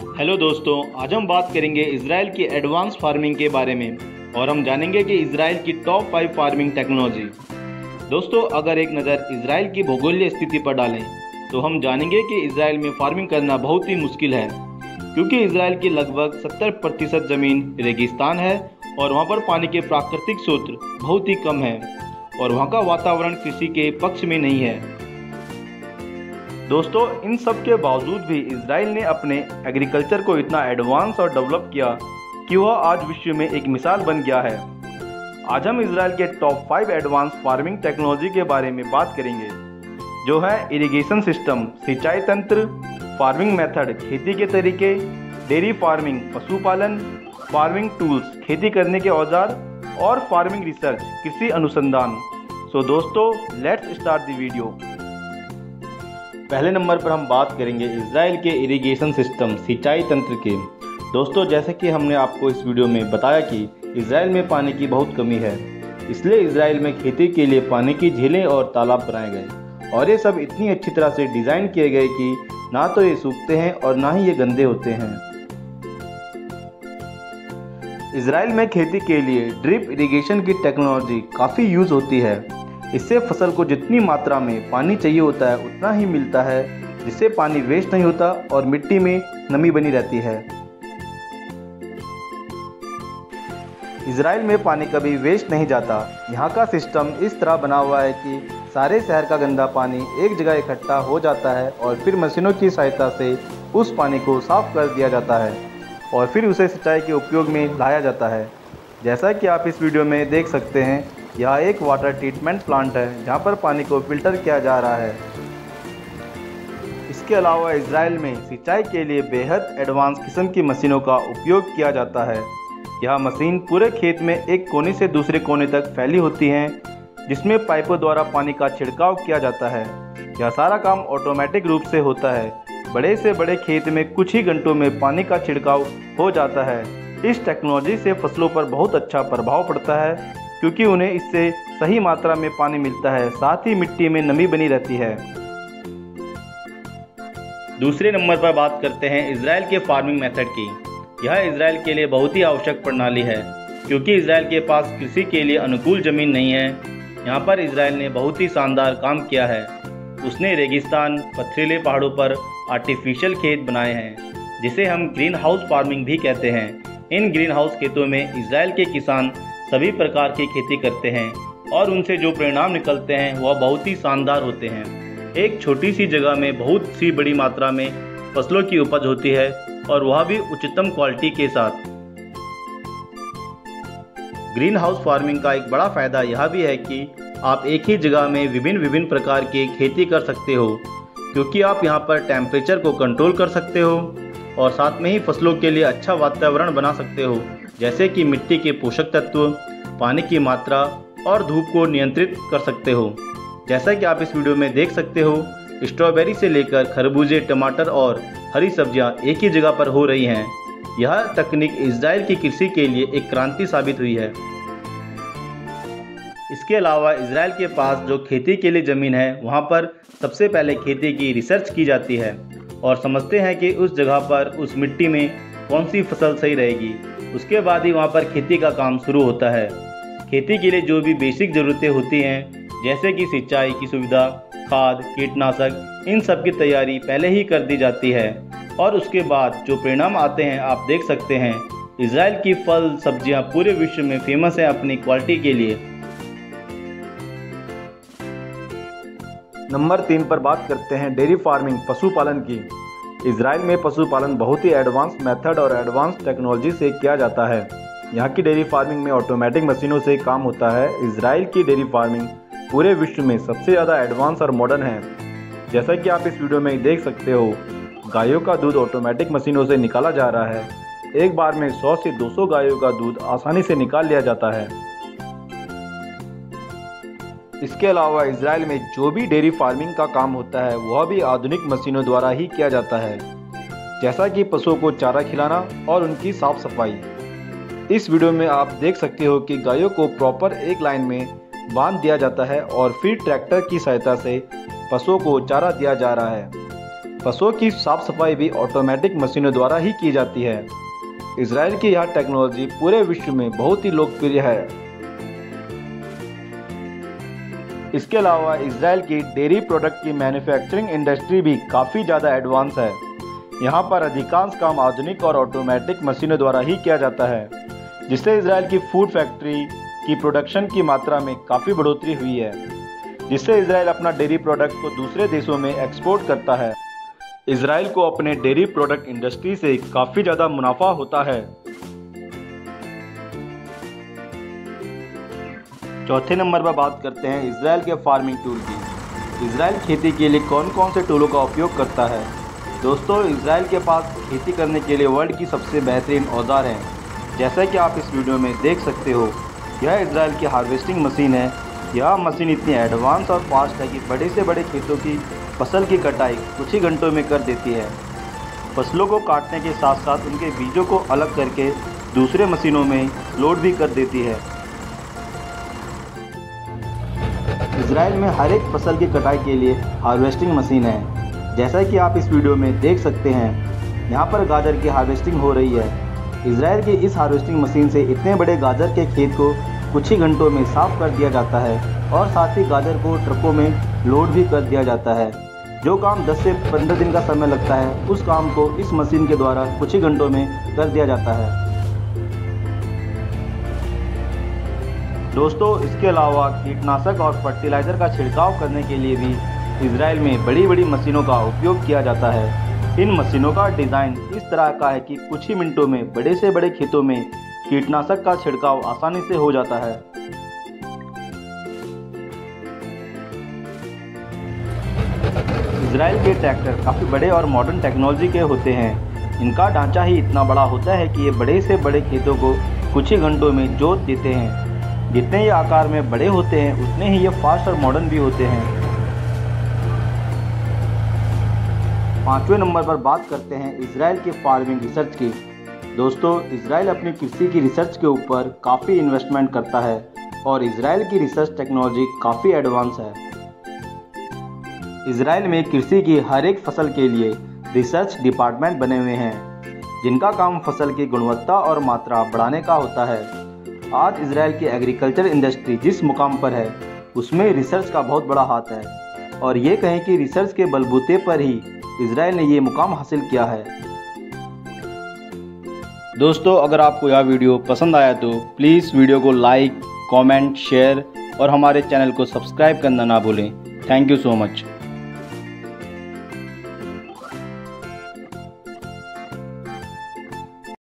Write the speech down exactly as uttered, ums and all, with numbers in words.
Hello दोस्तों, आज हम बात करेंगे इजराइल की एडवांस फार्मिंग के बारे में और हम जानेंगे कि इजराइल की टॉप फाइव फार्मिंग टेक्नोलॉजी। दोस्तों, अगर एक नज़र इजराइल की भौगोलिक स्थिति पर डालें तो हम जानेंगे कि इजराइल में फार्मिंग करना बहुत ही मुश्किल है, क्योंकि इजराइल की लगभग सत्तर प्रतिशत ज़मीन रेगिस्तान है और वहाँ पर पानी के प्राकृतिक स्रोत बहुत ही कम है और वहाँ का वातावरण कृषि के पक्ष में नहीं है। दोस्तों, इन सब के बावजूद भी इजराइल ने अपने एग्रीकल्चर को इतना एडवांस और डेवलप किया कि वह आज विश्व में एक मिसाल बन गया है। आज हम इजराइल के top five advance farming technology के बारे में बात करेंगे, जो है इरिगेशन सिस्टम, सिंचाई तंत्र, फार्मिंग मेथड, खेती के तरीके, डेयरी फार्मिंग, पशुपालन, फार्मिंग टूल्स, खेती करने के औजार और फार्मिंग रिसर्च, कृषि अनुसंधान। सो दोस्तों, लेट्स स्टार्ट द वीडियो। पहले नंबर पर हम बात करेंगे इजराइल के इरिगेशन सिस्टम, सिंचाई तंत्र के। दोस्तों, जैसे कि हमने आपको इस वीडियो में बताया कि इजराइल में पानी की बहुत कमी है, इसलिए इजराइल में खेती के लिए पानी की झीलें और तालाब बनाए गए और ये सब इतनी अच्छी तरह से डिज़ाइन किए गए कि ना तो ये सूखते हैं और ना ही ये गंदे होते हैं। इजराइल में खेती के लिए ड्रिप इरिगेशन की टेक्नोलॉजी काफ़ी यूज़ होती है। इससे फसल को जितनी मात्रा में पानी चाहिए होता है उतना ही मिलता है, जिससे पानी वेस्ट नहीं होता और मिट्टी में नमी बनी रहती है। इजराइल में पानी कभी वेस्ट नहीं जाता। यहाँ का सिस्टम इस तरह बना हुआ है कि सारे शहर का गंदा पानी एक जगह इकट्ठा हो जाता है और फिर मशीनों की सहायता से उस पानी को साफ कर दिया जाता है और फिर उसे सिंचाई के उपयोग में लाया जाता है। जैसा कि आप इस वीडियो में देख सकते हैं, यह एक वाटर ट्रीटमेंट प्लांट है जहां पर पानी को फिल्टर किया जा रहा है। इसके अलावा इजराइल में सिंचाई के लिए बेहद एडवांस किस्म की मशीनों का उपयोग किया जाता है। यह मशीन पूरे खेत में एक कोने से दूसरे कोने तक फैली होती हैं, जिसमें पाइपों द्वारा पानी का छिड़काव किया जाता है। यह सारा काम ऑटोमेटिक रूप से होता है। बड़े से बड़े खेत में कुछ ही घंटों में पानी का छिड़काव हो जाता है। इस टेक्नोलॉजी से फसलों पर बहुत अच्छा प्रभाव पड़ता है, क्योंकि उन्हें इससे सही मात्रा में पानी मिलता है, साथ ही मिट्टी में नमी बनी रहती है। दूसरे नंबर पर बात करते हैं इजराइल के फार्मिंग मेथड की। यह इजराइल के लिए बहुत ही आवश्यक प्रणाली है, क्योंकि इजराइल के पास कृषि के लिए अनुकूल ज़मीन नहीं है। यहाँ पर इजराइल ने बहुत ही शानदार काम किया है। उसने रेगिस्तान, पथरीले पहाड़ों पर आर्टिफिशियल खेत बनाए हैं, जिसे हम ग्रीन हाउस फार्मिंग भी कहते हैं। इन ग्रीन हाउस खेतों में इजराइल के किसान सभी प्रकार की खेती करते हैं और उनसे जो परिणाम निकलते हैं वह बहुत ही शानदार होते हैं। एक छोटी सी जगह में बहुत सी बड़ी मात्रा में फसलों की उपज होती है और वह भी उच्चतम क्वालिटी के साथ। ग्रीन हाउस फार्मिंग का एक बड़ा फायदा यह भी है कि आप एक ही जगह में विभिन्न विभिन्न प्रकार की खेती कर सकते हो, क्योंकि आप यहाँ पर टेम्परेचर को कंट्रोल कर सकते हो और साथ में ही फसलों के लिए अच्छा वातावरण बना सकते हो, जैसे कि मिट्टी के पोषक तत्व, पानी की मात्रा और धूप को नियंत्रित कर सकते हो। जैसा कि आप इस वीडियो में देख सकते हो, स्ट्रॉबेरी से लेकर खरबूजे, टमाटर और हरी सब्जियां एक ही जगह पर हो रही हैं। यह तकनीक इजराइल की कृषि के लिए एक क्रांति साबित हुई है। इसके अलावा इजराइल के पास जो खेती के लिए ज़मीन है, वहाँ पर सबसे पहले खेती की रिसर्च की जाती है और समझते हैं कि उस जगह पर, उस मिट्टी में कौन सी फसल सही रहेगी। उसके बाद ही वहाँ पर खेती का काम शुरू होता है। खेती के लिए जो भी बेसिक ज़रूरतें होती हैं, जैसे कि सिंचाई की सुविधा, खाद, कीटनाशक, इन सब की तैयारी पहले ही कर दी जाती है और उसके बाद जो परिणाम आते हैं आप देख सकते हैं। इजराइल की फल सब्जियां पूरे विश्व में फेमस है अपनी क्वालिटी के लिए। नंबर तीन पर बात करते हैं डेयरी फार्मिंग, पशुपालन की। इजराइल में पशुपालन बहुत ही एडवांस मेथड और एडवांस टेक्नोलॉजी से किया जाता है। यहाँ की डेयरी फार्मिंग में ऑटोमेटिक मशीनों से काम होता है। इजराइल की डेयरी फार्मिंग पूरे विश्व में सबसे ज़्यादा एडवांस और मॉडर्न है। जैसा कि आप इस वीडियो में देख सकते हो, गायों का दूध ऑटोमेटिक मशीनों से निकाला जा रहा है। एक बार में सौ से दो सौ गायों का दूध आसानी से निकाल लिया जाता है। इसके अलावा इजराइल में जो भी डेयरी फार्मिंग का काम होता है वह भी आधुनिक मशीनों द्वारा ही किया जाता है, जैसा कि पशुओं को चारा खिलाना और उनकी साफ सफाई। इस वीडियो में आप देख सकते हो कि गायों को प्रॉपर एक लाइन में बांध दिया जाता है और फिर ट्रैक्टर की सहायता से पशुओं को चारा दिया जा रहा है। पशुओं की साफ सफाई भी ऑटोमेटिक मशीनों द्वारा ही की जाती है। इजराइल की यह टेक्नोलॉजी पूरे विश्व में बहुत ही लोकप्रिय है। इसके अलावा इजराइल की डेयरी प्रोडक्ट की मैन्युफैक्चरिंग इंडस्ट्री भी काफ़ी ज़्यादा एडवांस है। यहाँ पर अधिकांश काम आधुनिक और ऑटोमेटिक मशीनों द्वारा ही किया जाता है, जिससे इजराइल की फूड फैक्ट्री की प्रोडक्शन की मात्रा में काफ़ी बढ़ोतरी हुई है, जिससे इजराइल अपना डेयरी प्रोडक्ट को दूसरे देशों में एक्सपोर्ट करता है। इजराइल को अपने डेयरी प्रोडक्ट इंडस्ट्री से काफ़ी ज़्यादा मुनाफा होता है। चौथे नंबर पर बात करते हैं इजराइल के फार्मिंग टूल की। इजराइल खेती के लिए कौन कौन से टूलों का उपयोग करता है? दोस्तों, इजराइल के पास खेती करने के लिए वर्ल्ड की सबसे बेहतरीन औजार हैं। जैसा कि आप इस वीडियो में देख सकते हो, यह इजराइल की हार्वेस्टिंग मशीन है। यह मशीन इतनी एडवांस और फास्ट है कि बड़े से बड़े खेतों की फसल की कटाई कुछ ही घंटों में कर देती है। फसलों को काटने के साथ साथ उनके बीजों को अलग करके दूसरे मशीनों में लोड भी कर देती है। इजराइल में हर एक फसल की कटाई के लिए हार्वेस्टिंग मशीन है। जैसा कि आप इस वीडियो में देख सकते हैं, यहाँ पर गाजर की हार्वेस्टिंग हो रही है। इजराइल की इस हार्वेस्टिंग मशीन से इतने बड़े गाजर के खेत को कुछ ही घंटों में साफ कर दिया जाता है और साथ ही गाजर को ट्रकों में लोड भी कर दिया जाता है। जो काम दस से पंद्रह दिन का समय लगता है, उस काम को इस मशीन के द्वारा कुछ ही घंटों में कर दिया जाता है। दोस्तों, इसके अलावा कीटनाशक और फर्टिलाइज़र का छिड़काव करने के लिए भी इजराइल में बड़ी बड़ी मशीनों का उपयोग किया जाता है। इन मशीनों का डिज़ाइन इस तरह का है कि कुछ ही मिनटों में बड़े से बड़े खेतों में कीटनाशक का छिड़काव आसानी से हो जाता है। इजराइल के ट्रैक्टर काफ़ी बड़े और मॉडर्न टेक्नोलॉजी के होते हैं। इनका ढांचा ही इतना बड़ा होता है कि ये बड़े से बड़े खेतों को कुछ ही घंटों में जोत देते हैं। जितने ये आकार में बड़े होते हैं, उतने ही ये फास्ट और मॉडर्न भी होते हैं। पाँचवें नंबर पर बात करते हैं इजराइल के फार्मिंग रिसर्च की। दोस्तों, इजराइल अपनी कृषि की रिसर्च के ऊपर काफ़ी इन्वेस्टमेंट करता है और इजराइल की रिसर्च टेक्नोलॉजी काफ़ी एडवांस है। इजराइल में कृषि की हर एक फसल के लिए रिसर्च डिपार्टमेंट बने हुए हैं, जिनका काम फसल की गुणवत्ता और मात्रा बढ़ाने का होता है। आज इजराइल की एग्रीकल्चर इंडस्ट्री जिस मुकाम पर है, उसमें रिसर्च का बहुत बड़ा हाथ है और ये कहें कि रिसर्च के बलबूते पर ही इजराइल ने ये मुकाम हासिल किया है। दोस्तों, अगर आपको यह वीडियो पसंद आया तो प्लीज़ वीडियो को लाइक, कमेंट, शेयर और हमारे चैनल को सब्सक्राइब करना ना भूलें। Thank you so much.